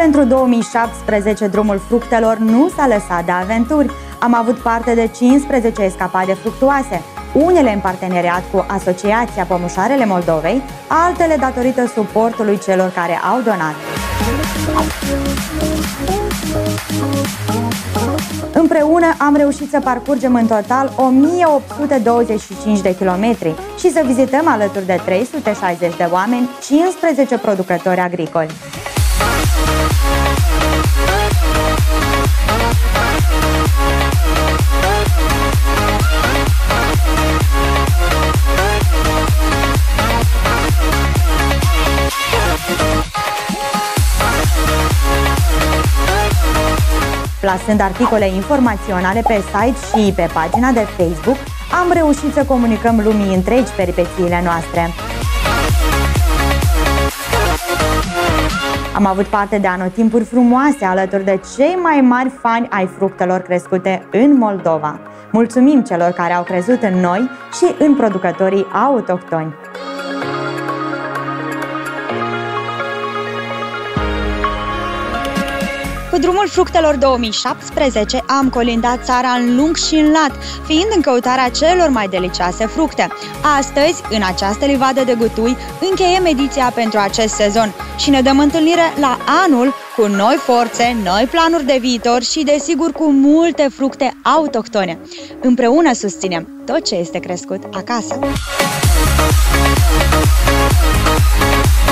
Pentru 2017, drumul fructelor nu s-a lăsat de aventuri. Am avut parte de 15 escapade fructuoase, unele în parteneriat cu Asociația Pămușarele Moldovei, altele datorită suportului celor care au donat. Împreună am reușit să parcurgem în total 1825 de kilometri și să vizităm alături de 360 de oameni 15 producători agricoli. Plasând articole informaționale pe site și pe pagina de Facebook, am reușit să comunicăm lumii întregi peripețiile noastre. Am avut parte de anotimpuri frumoase alături de cei mai mari fani ai fructelor crescute în Moldova. Mulțumim celor care au crezut în noi și în producătorii autohtoni. Cu drumul fructelor 2017 am colindat țara în lung și în lat, fiind în căutarea celor mai delicioase fructe. Astăzi, în această livadă de gutui, încheiem ediția pentru acest sezon și ne dăm întâlnire la anul cu noi forțe, noi planuri de viitor și, desigur, cu multe fructe autohtone. Împreună susținem tot ce este crescut acasă.